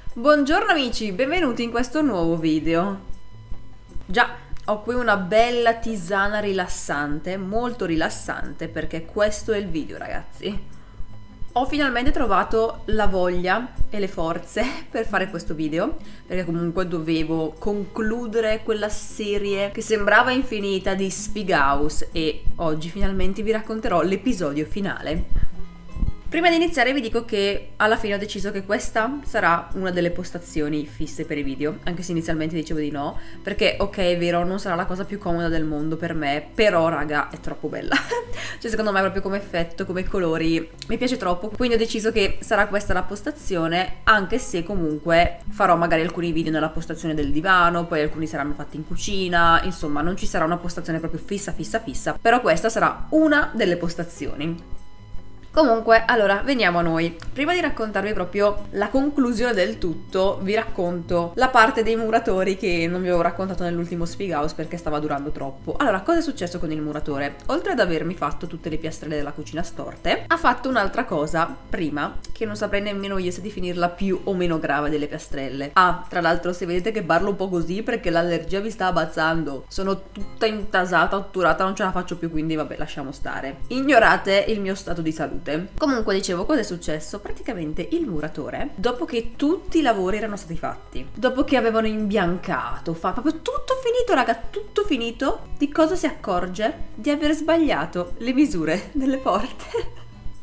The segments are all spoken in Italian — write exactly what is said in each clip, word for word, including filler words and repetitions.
Buongiorno amici, benvenuti in questo nuovo video. Già, ho qui una bella tisana rilassante, molto rilassante, perché questo è il video, ragazzi. Ho finalmente trovato la voglia e le forze per fare questo video, perché comunque dovevo concludere quella serie che sembrava infinita di Sfighouse e oggi finalmente vi racconterò l'episodio finale. Prima di iniziare vi dico che alla fine ho deciso che questa sarà una delle postazioni fisse per i video, anche se inizialmente dicevo di no, perché ok è vero non sarà la cosa più comoda del mondo per me, però raga è troppo bella, cioè secondo me proprio come effetto, come colori, mi piace troppo, quindi ho deciso che sarà questa la postazione, anche se comunque farò magari alcuni video nella postazione del divano, poi alcuni saranno fatti in cucina, insomma non ci sarà una postazione proprio fissa fissa fissa, però questa sarà una delle postazioni. Comunque, allora, veniamo a noi. Prima di raccontarvi proprio la conclusione del tutto, vi racconto la parte dei muratori che non vi avevo raccontato nell'ultimo Sfighouse perché stava durando troppo. Allora, cosa è successo con il muratore? Oltre ad avermi fatto tutte le piastrelle della cucina storte, ha fatto un'altra cosa prima, che non saprei nemmeno io se definirla più o meno grave delle piastrelle. Ah, tra l'altro, se vedete che parlo un po' così perché l'allergia vi sta abbazzando, sono tutta intasata, otturata, non ce la faccio più, quindi vabbè, lasciamo stare. Ignorate il mio stato di salute. Comunque dicevo, cosa è successo? Praticamente il muratore, dopo che tutti i lavori erano stati fatti, dopo che avevano imbiancato, fa proprio tutto finito raga, tutto finito, di cosa si accorge? Di aver sbagliato le misure delle porte.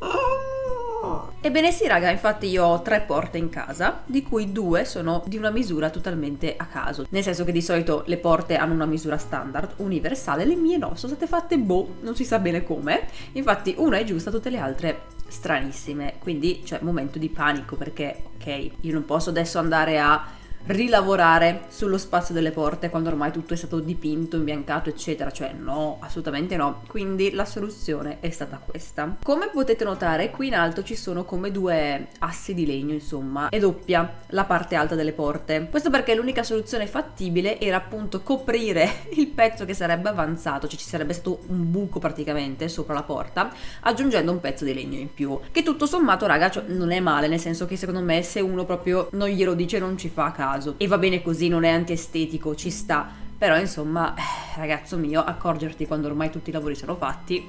Ebbene sì raga, infatti io ho tre porte in casa, di cui due sono di una misura totalmente a caso, nel senso che di solito le porte hanno una misura standard, universale, le mie no, sono state fatte boh, non si sa bene come, infatti una è giusta, tutte le altre stranissime, quindi cioè momento di panico perché ok, io non posso adesso andare a rilavorare sullo spazio delle porte quando ormai tutto è stato dipinto, imbiancato eccetera, cioè no, assolutamente no, quindi la soluzione è stata questa. Come potete notare qui in alto ci sono come due assi di legno, insomma è doppia la parte alta delle porte, questo perché l'unica soluzione fattibile era appunto coprire il pezzo che sarebbe avanzato, cioè ci sarebbe stato un buco praticamente sopra la porta aggiungendo un pezzo di legno in più, che tutto sommato raga cioè, non è male, nel senso che secondo me se uno proprio non glielo dice non ci fa caso. E va bene così, non è antiestetico, ci sta, però insomma, eh, ragazzo mio, accorgerti quando ormai tutti i lavori sono fatti,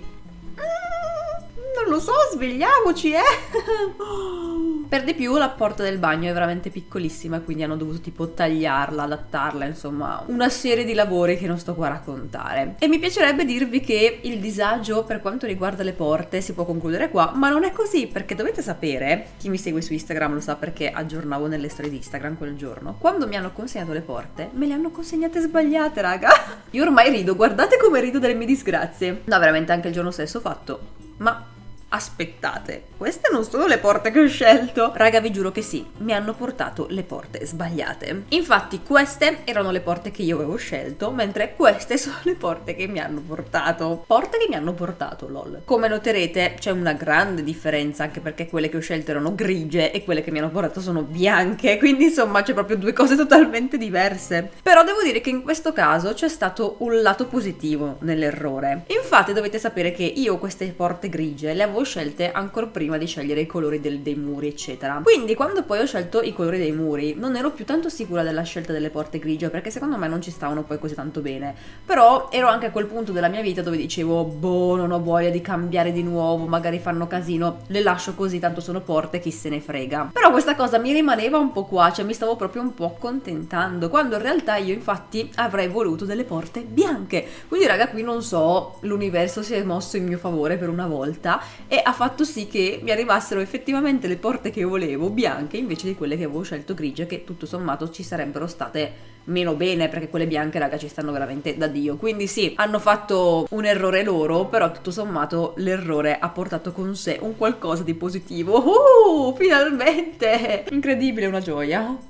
mm, non lo so, svegliamoci, eh! Per di più la porta del bagno è veramente piccolissima, quindi hanno dovuto tipo tagliarla, adattarla, insomma una serie di lavori che non sto qua a raccontare. E mi piacerebbe dirvi che il disagio per quanto riguarda le porte si può concludere qua, ma non è così, perché dovete sapere, chi mi segue su Instagram lo sa perché aggiornavo nelle storie di Instagram quel giorno, quando mi hanno consegnato le porte me le hanno consegnate sbagliate raga. Io ormai rido, guardate come rido delle mie disgrazie. No, veramente anche il giorno stesso ho fatto, ma aspettate, queste non sono le porte che ho scelto. Raga, vi giuro che sì, mi hanno portato le porte sbagliate. Infatti queste erano le porte che io avevo scelto, mentre queste sono le porte che mi hanno portato. Porte che mi hanno portato, lol. Come noterete c'è una grande differenza, anche perché quelle che ho scelto erano grigie e quelle che mi hanno portato sono bianche, quindi insomma c'è proprio due cose totalmente diverse. Però devo dire che in questo caso c'è stato un lato positivo nell'errore. Infatti dovete sapere che io queste porte grigie le avevo scelte ancora prima di scegliere i colori del, dei muri eccetera, quindi quando poi ho scelto i colori dei muri non ero più tanto sicura della scelta delle porte grigie perché secondo me non ci stavano poi così tanto bene, però ero anche a quel punto della mia vita dove dicevo boh, non ho voglia di cambiare di nuovo, magari fanno casino, le lascio così, tanto sono porte, chi se ne frega. Però questa cosa mi rimaneva un po' qua, cioè mi stavo proprio un po' accontentando, quando in realtà io infatti avrei voluto delle porte bianche, quindi raga qui non so, l'universo si è mosso in mio favore per una volta e ha fatto sì che mi arrivassero effettivamente le porte che volevo bianche invece di quelle che avevo scelto grigie, che tutto sommato ci sarebbero state meno bene perché quelle bianche raga ci stanno veramente da Dio. Quindi sì, hanno fatto un errore loro, però tutto sommato l'errore ha portato con sé un qualcosa di positivo. Uh, finalmente! Incredibile, una gioia.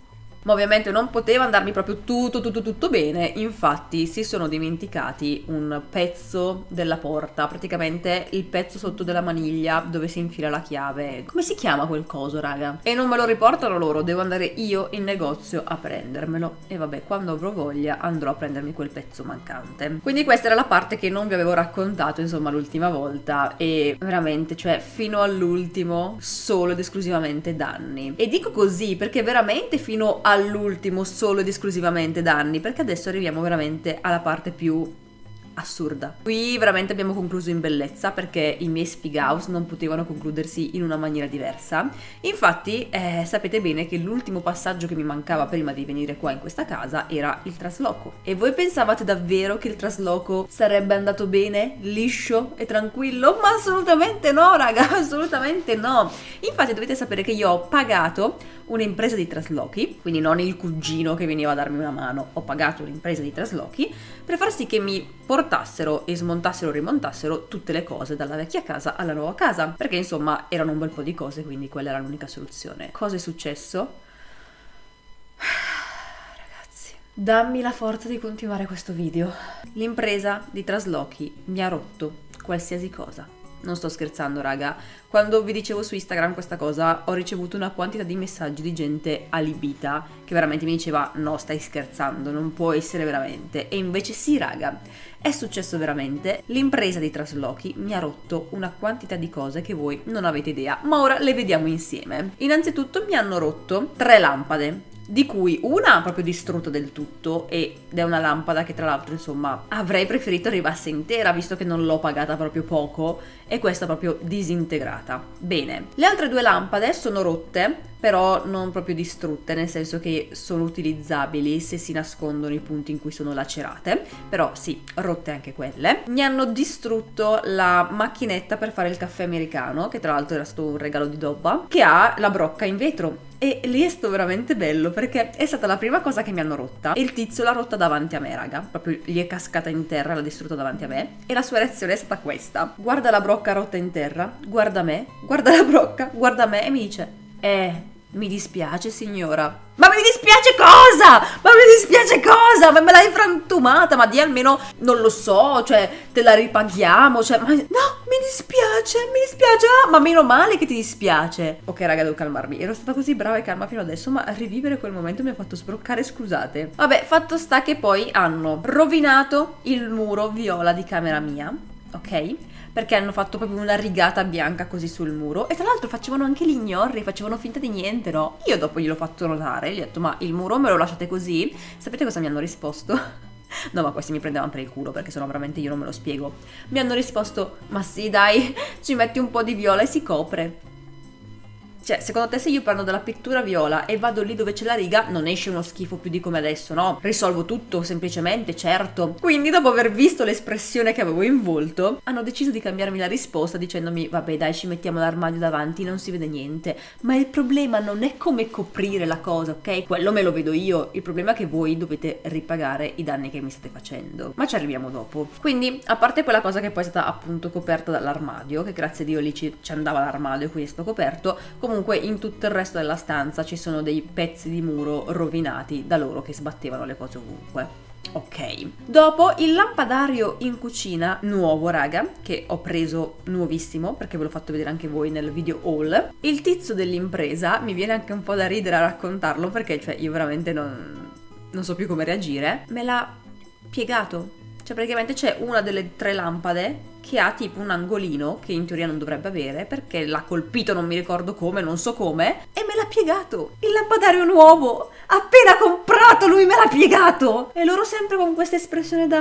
Ma ovviamente non poteva andarmi proprio tutto tutto tutto bene, infatti si sono dimenticati un pezzo della porta, praticamente il pezzo sotto della maniglia dove si infila la chiave. Come si chiama quel coso, raga? E non me lo riportano loro, devo andare io in negozio a prendermelo. E vabbè, quando avrò voglia andrò a prendermi quel pezzo mancante. Quindi questa era la parte che non vi avevo raccontato, insomma, l'ultima volta, e veramente, cioè, fino all'ultimo solo ed esclusivamente danni. E dico così perché veramente fino all'ultimo solo ed esclusivamente danni, perché adesso arriviamo veramente alla parte più assurda. Qui veramente abbiamo concluso in bellezza, perché i miei sfighouse non potevano concludersi in una maniera diversa. Infatti eh, sapete bene che l'ultimo passaggio che mi mancava prima di venire qua in questa casa era il trasloco. E voi pensavate davvero che il trasloco sarebbe andato bene, liscio e tranquillo? Ma assolutamente no, raga, assolutamente no. Infatti dovete sapere che io ho pagato un'impresa di traslochi, quindi non il cugino che veniva a darmi una mano, ho pagato un'impresa di traslochi per far sì che mi portassero e smontassero o rimontassero tutte le cose dalla vecchia casa alla nuova casa, perché insomma erano un bel po' di cose, quindi quella era l'unica soluzione. Cosa è successo? Ragazzi, dammi la forza di continuare questo video. L'impresa di traslochi mi ha rotto qualsiasi cosa. Non sto scherzando, raga. Quando vi dicevo su Instagram questa cosa, ho ricevuto una quantità di messaggi di gente alibita che veramente mi diceva: no, stai scherzando, non può essere veramente. E invece sì, raga, è successo veramente. L'impresa di traslochi mi ha rotto una quantità di cose che voi non avete idea, ma ora le vediamo insieme. Innanzitutto mi hanno rotto tre lampade, di cui una proprio distrutta del tutto, ed è una lampada che tra l'altro insomma avrei preferito arrivasse intera, visto che non l'ho pagata proprio poco, e questa proprio disintegrata. Bene, le altre due lampade sono rotte, però non proprio distrutte, nel senso che sono utilizzabili se si nascondono i punti in cui sono lacerate, però sì, rotte anche quelle. Mi hanno distrutto la macchinetta per fare il caffè americano, che tra l'altro era stato un regalo di Dobba, che ha la brocca in vetro. E lì è stato veramente bello, perché è stata la prima cosa che mi hanno rotta, e il tizio l'ha rotta davanti a me, raga, proprio gli è cascata in terra, l'ha distrutta davanti a me, e la sua reazione è stata questa: guarda la brocca rotta in terra, guarda me, guarda la brocca, guarda me, e mi dice: eh, mi dispiace signora. Ma mi dispiace cosa? Ma mi dispiace cosa? Ma me l'hai frantumata, ma di almeno, non lo so, cioè, te la ripaghiamo, cioè, ma no, mi dispiace, mi dispiace, ah, ma meno male che ti dispiace. Ok, raga, devo calmarmi, ero stata così brava e calma fino adesso, ma rivivere quel momento mi ha fatto sbroccare, scusate. Vabbè, fatto sta che poi hanno rovinato il muro viola di camera mia, ok? Perché hanno fatto proprio una rigata bianca così sul muro, e tra l'altro facevano anche gli ignorri, facevano finta di niente, no? Io dopo gliel'ho fatto notare, gli ho detto: ma il muro me lo lasciate così? Sapete cosa mi hanno risposto? No, ma questi mi prendevano per il culo, perché sennò veramente io non me lo spiego. Mi hanno risposto: ma sì dai, ci metti un po' di viola e si copre. Cioè, secondo te se io prendo della pittura viola e vado lì dove c'è la riga, non esce uno schifo più di come adesso, no? Risolvo tutto, semplicemente, certo. Quindi, dopo aver visto l'espressione che avevo in volto, hanno deciso di cambiarmi la risposta dicendomi: vabbè dai, ci mettiamo l'armadio davanti, non si vede niente. Ma il problema non è come coprire la cosa, ok? Quello me lo vedo io. Il problema è che voi dovete ripagare i danni che mi state facendo. Ma ci arriviamo dopo. Quindi, a parte quella cosa che poi è stata appunto coperta dall'armadio, che grazie a Dio lì ci, ci andava l'armadio, quindi è stato coperto, comunque Comunque in tutto il resto della stanza ci sono dei pezzi di muro rovinati da loro che sbattevano le cose ovunque. Ok, dopo il lampadario in cucina nuovo, raga, che ho preso nuovissimo perché ve l'ho fatto vedere anche voi nel video haul. Il tizio dell'impresa, mi viene anche un po' da ridere a raccontarlo, perché cioè io veramente non, non so più come reagire, me l'ha piegato. Cioè praticamente c'è una delle tre lampade che ha tipo un angolino che in teoria non dovrebbe avere, perché l'ha colpito, non mi ricordo come, non so come, e me l'ha piegato. Il lampadario nuovo, appena comprato, lui me l'ha piegato. E loro sempre con questa espressione da: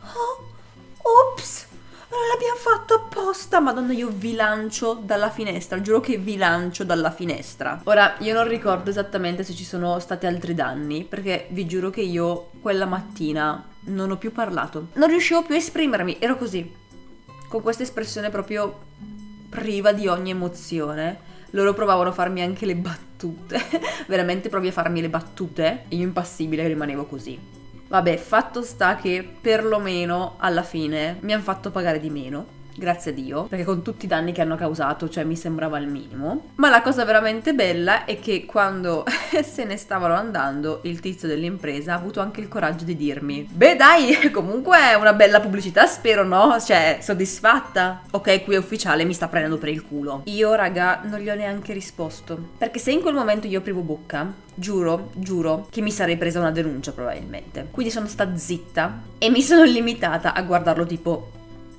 oh, ops, non l'abbiamo fatto apposta. Madonna, io vi lancio dalla finestra, giuro che vi lancio dalla finestra. Ora, io non ricordo esattamente se ci sono stati altri danni, perché vi giuro che io quella mattina non ho più parlato, non riuscivo più a esprimermi, ero così, con questa espressione proprio priva di ogni emozione. Loro provavano a farmi anche le battute, veramente provi a farmi le battute e io impassibile rimanevo così. Vabbè, fatto sta che perlomeno alla fine mi hanno fatto pagare di meno grazie a Dio, perché con tutti i danni che hanno causato, cioè mi sembrava il minimo. Ma la cosa veramente bella è che quando se ne stavano andando, il tizio dell'impresa ha avuto anche il coraggio di dirmi: beh dai, comunque è una bella pubblicità, spero, no? Cioè, soddisfatta? Ok, qui è ufficiale, mi sta prendendo per il culo. Io, raga, non gli ho neanche risposto, perché se in quel momento io aprivo bocca, giuro, giuro che mi sarei presa una denuncia probabilmente. Quindi sono stata zitta e mi sono limitata a guardarlo tipo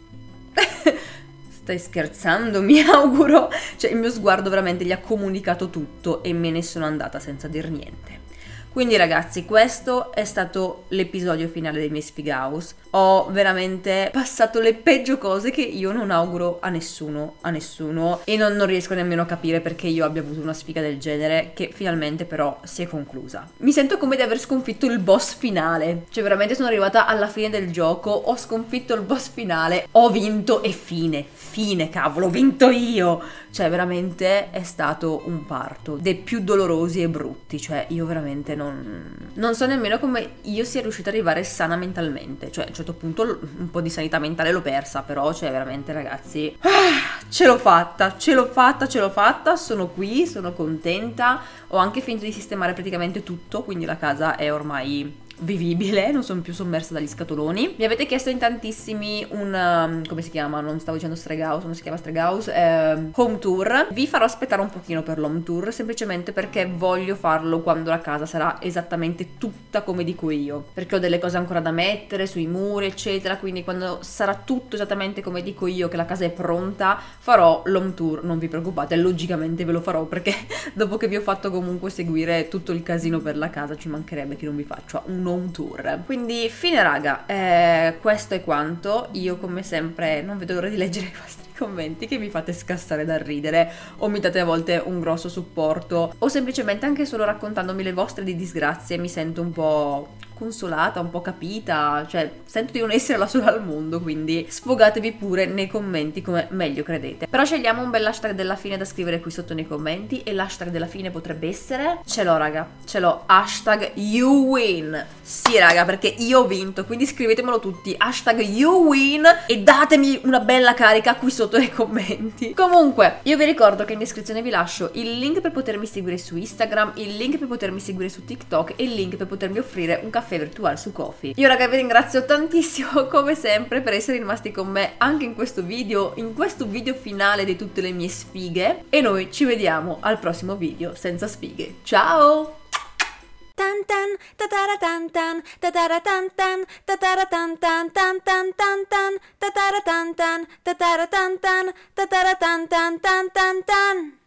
stai scherzando, mi auguro? Cioè il mio sguardo veramente gli ha comunicato tutto e me ne sono andata senza dir niente. Quindi ragazzi, questo è stato l'episodio finale dei miei Sfighouse. Ho veramente passato le peggio cose che io non auguro a nessuno, a nessuno, e non, non riesco nemmeno a capire perché io abbia avuto una sfiga del genere, che finalmente però si è conclusa. Mi sento come di aver sconfitto il boss finale, cioè veramente sono arrivata alla fine del gioco, ho sconfitto il boss finale, ho vinto e fine, fine cavolo, ho vinto io! Cioè veramente è stato un parto, dei più dolorosi e brutti, cioè io veramente non, non so nemmeno come io sia riuscita ad arrivare sana mentalmente, cioè a un certo punto un po' di sanità mentale l'ho persa, però cioè veramente ragazzi, ah, ce l'ho fatta, ce l'ho fatta, ce l'ho fatta, sono qui, sono contenta, ho anche finito di sistemare praticamente tutto, quindi la casa è ormai vivibile, non sono più sommersa dagli scatoloni. Mi avete chiesto in tantissimi un um, come si chiama? Non stavo dicendo Streghouse, non si chiama Streghouse, eh, home tour. Vi farò aspettare un pochino per l'home tour, semplicemente perché voglio farlo quando la casa sarà esattamente tutta come dico io, perché ho delle cose ancora da mettere sui muri eccetera, quindi quando sarà tutto esattamente come dico io, che la casa è pronta, farò l'home tour, non vi preoccupate, logicamente ve lo farò, perché dopo che vi ho fatto comunque seguire tutto il casino per la casa ci mancherebbe che non vi faccia un home tour. Quindi fine raga, eh, questo è quanto. Io come sempre non vedo l'ora di leggere i vostri commenti che mi fate scassare dal ridere o mi date a volte un grosso supporto o semplicemente anche solo raccontandomi le vostre di disgrazie mi sento un po' consolata, un po' capita, cioè sento di non essere la sola al mondo, quindi sfogatevi pure nei commenti come meglio credete. Però scegliamo un bel hashtag della fine da scrivere qui sotto nei commenti e l'hashtag della fine potrebbe essere, ce l'ho raga, ce l'ho, hashtag you win. Sì raga, perché io ho vinto, quindi scrivetemelo tutti, hashtag you win e datemi una bella carica qui sotto nei commenti. Comunque, io vi ricordo che in descrizione vi lascio il link per potermi seguire su Instagram, il link per potermi seguire su TikTok e il link per potermi offrire un caffè virtuale su Ko-fi. Io raga vi ringrazio tantissimo come sempre per essere rimasti con me anche in questo video, in questo video finale di tutte le mie sfighe, e noi ci vediamo al prossimo video senza sfighe. Ciao! Tan tan tatara tan tan tatara tan tan tatara tan tan tan tan tan tan tatara tan tan tatara tan tan tatara tan tan tan tan tan